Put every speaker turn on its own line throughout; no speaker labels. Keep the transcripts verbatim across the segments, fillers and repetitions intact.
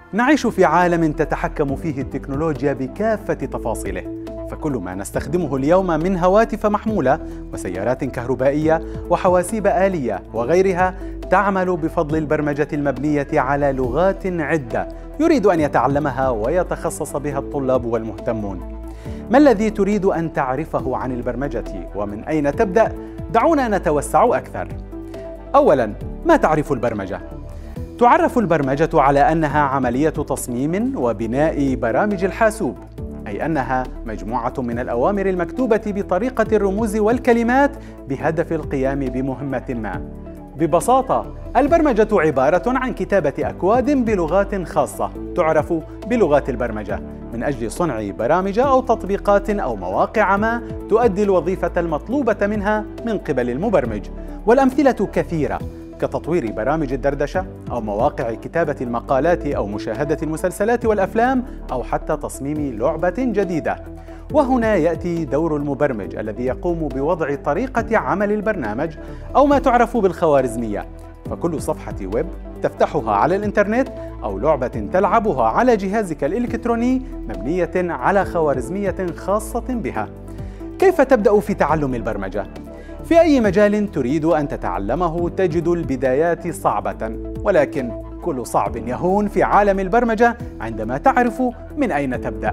نعيش في عالم تتحكم فيه التكنولوجيا بكافة تفاصيله، فكل ما نستخدمه اليوم من هواتف محمولة وسيارات كهربائية وحواسيب آلية وغيرها تعمل بفضل البرمجة المبنية على لغات عدة يريد أن يتعلمها ويتخصص بها الطلاب والمهتمون. ما الذي تريد أن تعرفه عن البرمجة ومن أين تبدأ؟ دعونا نتوسع أكثر. أولاً، ما تعرف البرمجة؟ تعرف البرمجة على أنها عملية تصميم وبناء برامج الحاسوب، أي أنها مجموعة من الأوامر المكتوبة بطريقة الرموز والكلمات بهدف القيام بمهمة ما. ببساطة، البرمجة عبارة عن كتابة أكواد بلغات خاصة تعرف بلغات البرمجة من أجل صنع برامج أو تطبيقات أو مواقع ما تؤدي الوظيفة المطلوبة منها من قبل المبرمج. والأمثلة كثيرة، كتطوير برامج الدردشة أو مواقع كتابة المقالات أو مشاهدة المسلسلات والأفلام أو حتى تصميم لعبة جديدة. وهنا يأتي دور المبرمج الذي يقوم بوضع طريقة عمل البرنامج أو ما تعرف بالخوارزمية. فكل صفحة ويب تفتحها على الإنترنت أو لعبة تلعبها على جهازك الإلكتروني مبنية على خوارزمية خاصة بها. كيف تبدأ في تعلم البرمجة؟ في أي مجال تريد أن تتعلمه تجد البدايات صعبة، ولكن كل صعب يهون في عالم البرمجة عندما تعرف من أين تبدأ.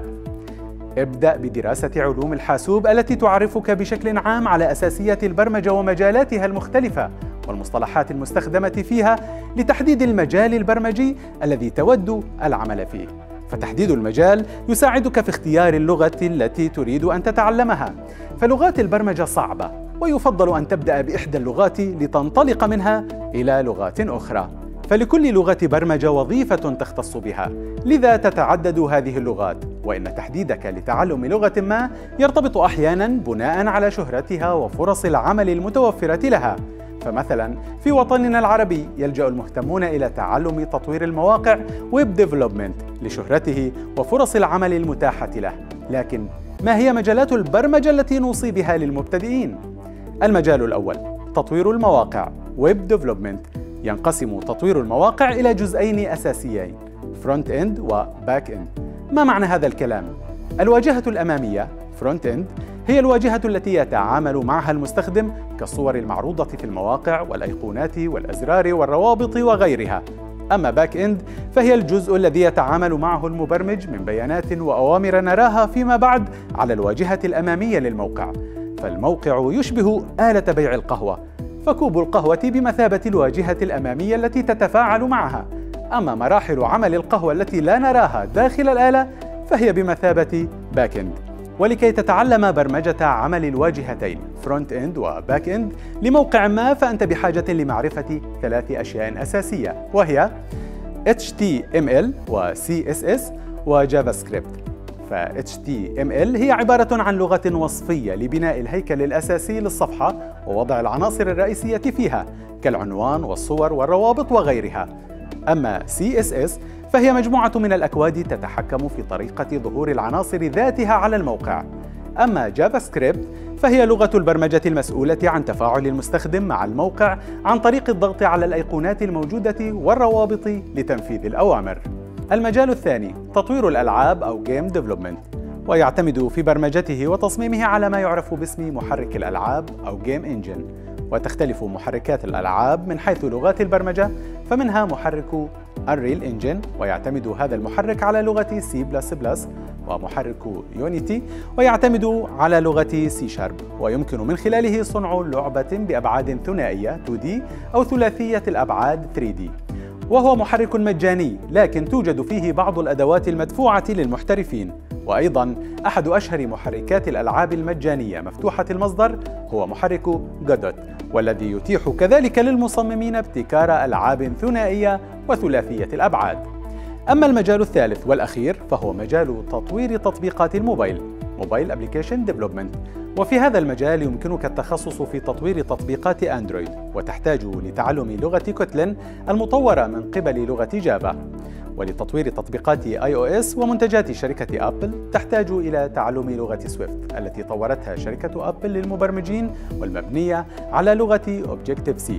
ابدأ بدراسة علوم الحاسوب التي تعرفك بشكل عام على أساسيات البرمجة ومجالاتها المختلفة والمصطلحات المستخدمة فيها لتحديد المجال البرمجي الذي تود العمل فيه. فتحديد المجال يساعدك في اختيار اللغة التي تريد أن تتعلمها، فلغات البرمجة صعبة ويفضل أن تبدأ بإحدى اللغات لتنطلق منها إلى لغات أخرى. فلكل لغة برمجة وظيفة تختص بها، لذا تتعدد هذه اللغات، وإن تحديدك لتعلم لغة ما يرتبط أحياناً بناء على شهرتها وفرص العمل المتوفرة لها. فمثلاً في وطننا العربي يلجأ المهتمون إلى تعلم تطوير المواقع ويب ديفلوبمنت لشهرته وفرص العمل المتاحة له. لكن ما هي مجالات البرمجة التي نوصي بها للمبتدئين؟ المجال الأول تطوير المواقع ويب ديفلوبمنت. ينقسم تطوير المواقع إلى جزئين أساسيين، فرونت إند وباك إند. ما معنى هذا الكلام؟ الواجهة الأمامية فرونت إند هي الواجهة التي يتعامل معها المستخدم كالصور المعروضة في المواقع والأيقونات والأزرار والروابط وغيرها. أما باك إند فهي الجزء الذي يتعامل معه المبرمج من بيانات وأوامر نراها فيما بعد على الواجهة الأمامية للموقع. فالموقع يشبه آلة بيع القهوة، فكوب القهوة بمثابة الواجهة الأمامية التي تتفاعل معها. أما مراحل عمل القهوة التي لا نراها داخل الآلة فهي بمثابة باك إند. ولكي تتعلم برمجة عمل الواجهتين فرونت إند وباك إند لموقع ما فأنت بحاجة لمعرفة ثلاث أشياء أساسية، وهي إتش تي إم إل و سي إس إس وجافا سكريبت. ف إتش تي إم إل هي عبارة عن لغة وصفية لبناء الهيكل الأساسي للصفحة ووضع العناصر الرئيسية فيها كالعنوان والصور والروابط وغيرها. أما سي إس إس فهي مجموعة من الأكواد تتحكم في طريقة ظهور العناصر ذاتها على الموقع. أما جافا سكريبت فهي لغة البرمجة المسؤولة عن تفاعل المستخدم مع الموقع عن طريق الضغط على الأيقونات الموجودة والروابط لتنفيذ الأوامر. المجال الثاني تطوير الألعاب أو جيم ديفلوبمنت، ويعتمد في برمجته وتصميمه على ما يعرف باسم محرك الألعاب أو جيم إنجن. وتختلف محركات الألعاب من حيث لغات البرمجة، فمنها محرك Unreal Engine ويعتمد هذا المحرك على لغة سي بلس بلس، ومحرك Unity ويعتمد على لغة سي شارب، ويمكن من خلاله صنع لعبة بأبعاد ثنائية تو دي أو ثلاثية الأبعاد ثري دي. وهو محرك مجاني، لكن توجد فيه بعض الأدوات المدفوعة للمحترفين. وأيضاً أحد أشهر محركات الألعاب المجانية مفتوحة المصدر هو محرك جودوت، والذي يتيح كذلك للمصممين ابتكار ألعاب ثنائية وثلاثية الأبعاد. أما المجال الثالث والأخير فهو مجال تطوير تطبيقات الموبايل موبايل أبليكيشن ديفلوبمنت. وفي هذا المجال يمكنك التخصص في تطوير تطبيقات أندرويد، وتحتاج لتعلم لغة كوتلين المطورة من قبل لغة جافا. ولتطوير تطبيقات آي أو إس ومنتجات شركة أبل تحتاج إلى تعلم لغة سويفت التي طورتها شركة أبل للمبرمجين والمبنية على لغة أوبجكتيف سي.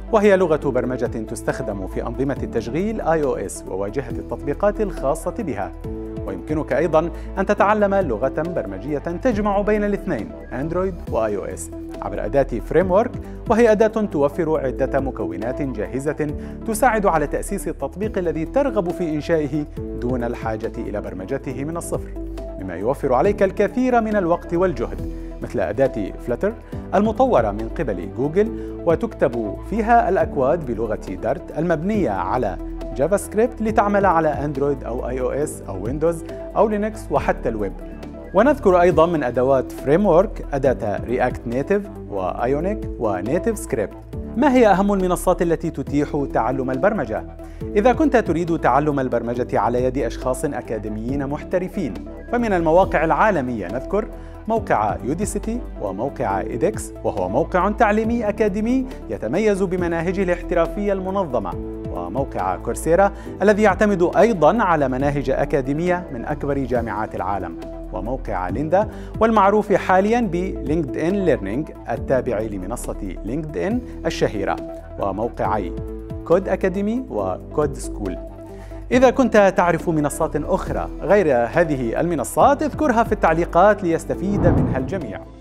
وهي لغة برمجة تستخدم في أنظمة التشغيل آي أو إس وواجهة التطبيقات الخاصة بها. ويمكنك أيضاً أن تتعلم لغة برمجية تجمع بين الاثنين أندرويد وآي أو إس عبر أداة فريمورك، وهي أداة توفر عدة مكونات جاهزة تساعد على تأسيس التطبيق الذي ترغب في إنشائه دون الحاجة إلى برمجته من الصفر، مما يوفر عليك الكثير من الوقت والجهد، مثل أداة فلتر المطورة من قبل جوجل وتكتب فيها الأكواد بلغة دارت المبنية على جافا سكريبت لتعمل على أندرويد أو آي أو إس أو ويندوز أو لينكس وحتى الويب. ونذكر أيضا من أدوات فريمورك أداة رياكت نيتيف وآيونيك ونيتيف سكريبت. ما هي أهم المنصات التي تتيح تعلم البرمجة؟ إذا كنت تريد تعلم البرمجة على يد أشخاص أكاديميين محترفين، فمن المواقع العالمية نذكر موقع يوديسيتي وموقع إيدكس، وهو موقع تعليمي أكاديمي يتميز بمناهجه الاحترافية المنظمة، وموقع كورسيرا الذي يعتمد أيضاً على مناهج أكاديمية من أكبر جامعات العالم، وموقع ليندا والمعروف حالياً بلينكد إن ليرنينج التابع لمنصة لينكد إن الشهيرة، وموقعي كود أكاديمي وكود سكول. إذا كنت تعرف منصات أخرى غير هذه المنصات اذكرها في التعليقات ليستفيد منها الجميع.